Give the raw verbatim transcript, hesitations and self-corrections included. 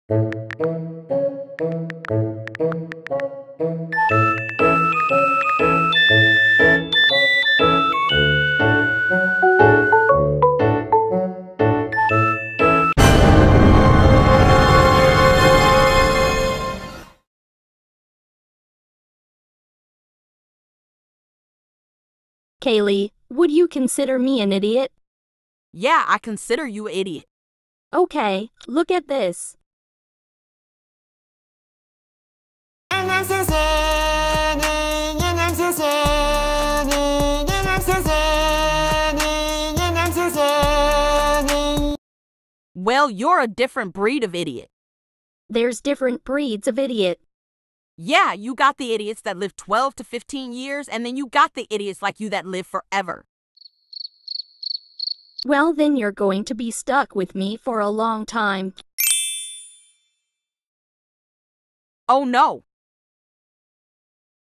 Kaylee, would you consider me an idiot? Yeah, I consider you an idiot. Okay, look at this. Well, you're a different breed of idiot. There's different breeds of idiot. Yeah, you got the idiots that live twelve to fifteen years, and then you got the idiots like you that live forever. Well, then you're going to be stuck with me for a long time. Oh no,